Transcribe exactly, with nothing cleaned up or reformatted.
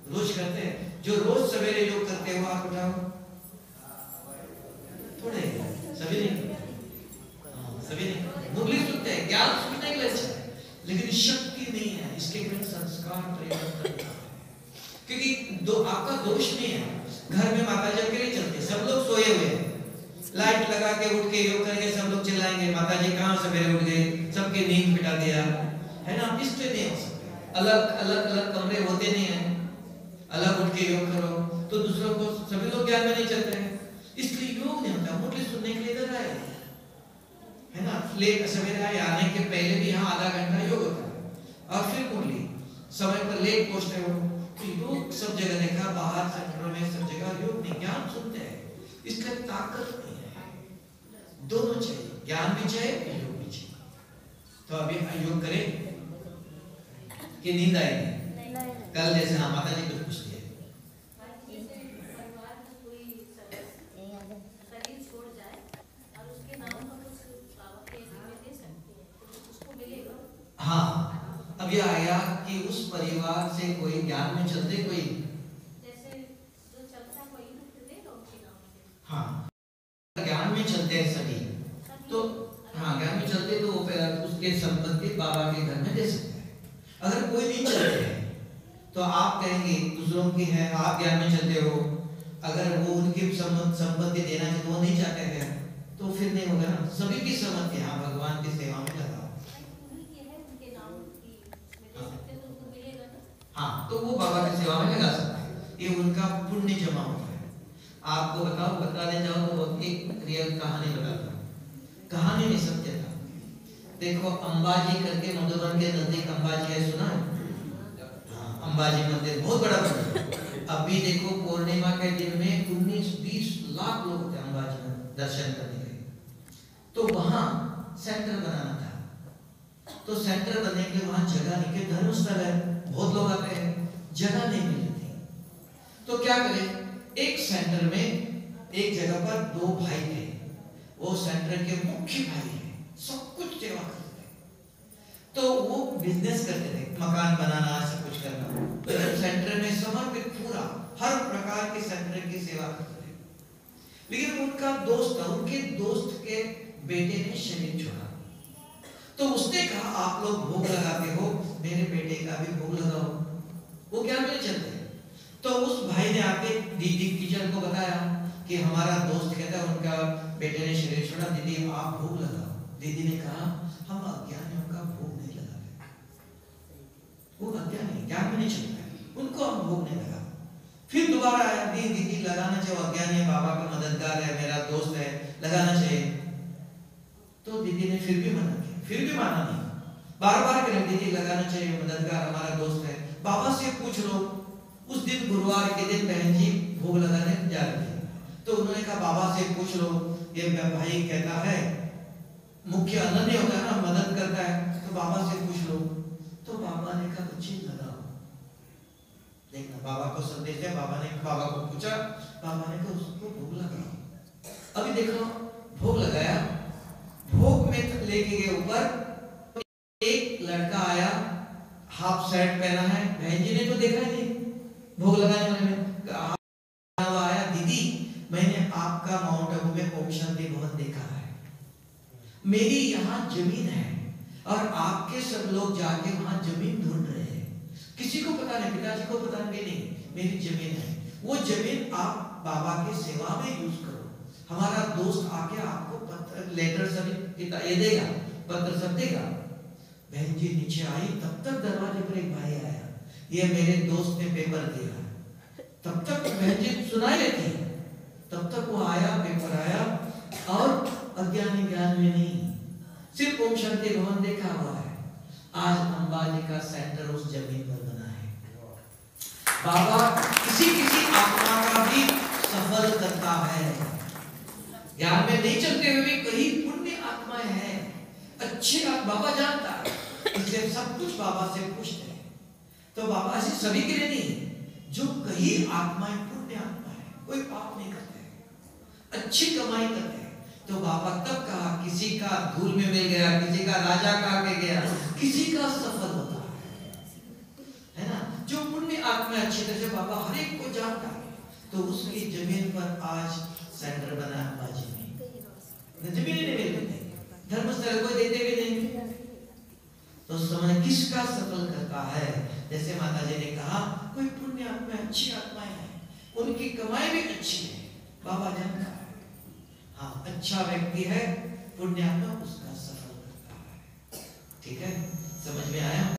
रोज करते हैं? जो रोज सवेरे योग करते हो आप उठाओ, थोड़े सभी नहीं, सभी नहीं। मुरली सुनते हैं, ज्ञान सुनने के लिए अच्छा है, लेकिन शक्ति नहीं है, इसके बिना संस्कार परिवर्तन है। क्योंकि दो आपका दोष नहीं है। घर में माता जी अकेले चलते, सब लोग सोए हुए हैं, लाइट लगा के उठ के योग करेंगे, सब लोग चिल्लाएंगे माता जी कहाँ सवेरे उठ गए, सबके नींद मिटा दिया, है ना? इसलिए नहीं हो सकता। अलग अलग अलग कमरे होते नहीं है, अलग उठ के योग करो तो दूसरों को, सभी लोग ज्ञान में नहीं चलते हैं, इसलिए योग नहीं होता। मुरली सुनने के लिए इधर आए, है ना? लेट सवेरे आए, आने के पहले भी यहाँ आधा घंटा योग होता है, और फिर मुरली समय पर लेट पहुंचते हो तो योग सब जगह देखा, बाहर सेंटरों में सब जगह योग नहीं, ज्ञान सुनते हैं, इसका ताकत नहीं है। दोनों चाहिए, ज्ञान भी चाहिए, योग भी चाहिए। तो अभी योग करें कि नींद आएगी? कल जैसे हाँ माता जी कुछ पूछती है, हाँ अब यह आया कि उस परिवार से कोई ज्ञान में चलते, कोई जैसे जो चलता कोई ना फिर देगा उसके नाम से। हाँ ज्ञान में चलते हैं सभी, तो हाँ ज्ञान में चलते तो वो उसके संपत्ति बाबा के घर में दे सकते हैं। अगर कोई नहीं चलते हैं तो आप कहेंगे दूसरों की है, आप ज्ञान में चलते हो, अगर वो उनकी संपत्ति देना चाहिए तो वो नहीं चाहते हैं, तो फिर नहीं होगा ना। सभी की सम्मति, हाँ भगवान की सेवा में लगाओ, हाँ तो वो बाबा की सेवा में लगा सकता है, ये उनका पुण्य जमा होता है। आपको बताओ, बताने जाओ तो एक रियल कहानी बताता हूँ, कहानी में सत्य था। देखो अंबाजी करके मधुबन के नजदीक अंबाजी है, सुना है? हाँ अंबाजी मंदिर बहुत बड़ा मंदिर। अभी देखो पूर्णिमा के दिन में उन्नीस बीस लाख लोग होते हैं अंबाजी में दर्शन करने के लिए। तो वहां सेंटर बनाना था, तो सेंटर बनने के लिए वहां जगह नहीं, के धर्मस्थल है, बहुत लोग आते हैं, जगह नहीं मिल रही थी। तो क्या करें, एक सेंटर में एक जगह पर दो भाई थे, वो सेंटर के मुख्य भाई हैं, सब कुछ सेवा करते थे। तो वो बिजनेस करते थे, मकान बनाना, सब कुछ करना, तो सेंटर में समर्पित पूरा हर प्रकार के सेंटर की सेवा करते थे। लेकिन उनका दोस्त, उनके दोस्त के बेटे ने शरीर छोड़ा, तो उसने कहा आप लोग भोग लगाते हो, मेरे बेटे का भी भोग लगाओ। वो क्या में चलते हैं। तो उस भाई ने आके दीदी टीचर को बताया कि हमारा दोस्त कहता है उनका बेटे ने शरीर छोड़ा, दीदी आप भोग लगाओ। दीदी ने कहा हम अज्ञानियों का भोग नहीं लगाते, वो अज्ञानी ज्ञान में नहीं चलता है, उनको हम भोग नहीं लगा। फिर दोबारा आया, दी दीदी लगाना चाहिए, अज्ञानी बाबा का मददगार है, मेरा दोस्त है, लगाना चाहिए। तो दीदी ने फिर भी मना किया, फिर भी माना नहीं, बार बार करें दीदी लगाना चाहिए, मददगार हमारा दोस्त है, बाबा से पूछ लो। उस दिन गुरुवार के दिन बहन जी भोग लगाने जा रहे थे, तो उन्होंने कहा बाबा से पूछ लो, ये भाई कहता है मुख्य अनन्य होता है ना, मदद करता है, तो बाबा से पूछ लो। तो बाबा ने कहा बच्चे लगाओ, देखना बाबा को संदेश दिया। बाबा ने बाबा को पूछा, बाबा ने कहा उसको भोग लगाओ। अभी देखो भोग लगाया, भोग में लेके गए ऊपर, एक लड़का आया, हाफ शर्ट पहना है, बहन जी ने तो देखा ही नहीं, भोग लगाने वाले में आया, दीदी मैंने आपका माउंट आबू में ओम शांति भवन देखा है, मेरी यहाँ जमीन है और आपके सब लोग जाके वहां जमीन ढूंढ रहे हैं, किसी को पता नहीं, पिताजी को पता नहीं, मेरी जमीन है, वो जमीन आप बाबा की सेवा में यूज करो। हमारा दोस्त आके आपको पत्र लेटर सब ये देगा, पत्र सब देगा। बहन जी नीचे आई, तब तक दरवाजे पर एक भाई आया, ये मेरे दोस्त ने पेपर दिया। तब तक बहन जी सुनाई लेती, तब तक वो आया, पेपर आया, और अज्ञानी ज्ञान में नहीं, सिर्फ ओम शांति भवन देखा हुआ है। आज अंबाजी का सेंटर उस जमीन पर बना है। बाबा किसी किसी आत्मा का भी सफल करता है, ज्ञान में नहीं चलते हुए भी कहीं पुण्य आत्माएं हैं, अच्छी बात बाबा जानता है, इसलिए सब कुछ बाबा से पूछते हैं। तो बाबा ऐसे सभी के लिए नहीं, जो कहीं आत्माएं पुण्य आत्मा है, कोई पाप नहीं करते, अच्छी कमाई करते हैं, तो बाबा तब कहा किसी का धूल में मिल गया, किसी का राजा कहा के गया, किसी का सफल होता है, है ना। जो पुण्य आत्मा अच्छी तरह से बाबा हर एक को जानता है, तो उसकी जमीन पर आज सेंटर बना बाजी में, जमीन नहीं मिलती, धर्मस्थल कोई देते भी नहीं। तो समय किसका सफल करता है? जैसे माता जी ने कहा, कोई पुण्य आत्मा, अच्छी आत्माएं हैं, उनकी कमाई भी अच्छी है, बाबा जानता है। हाँ, अच्छा व्यक्ति है, पुण्य आत्मा उसका सफल करता है। ठीक है, समझ में आया?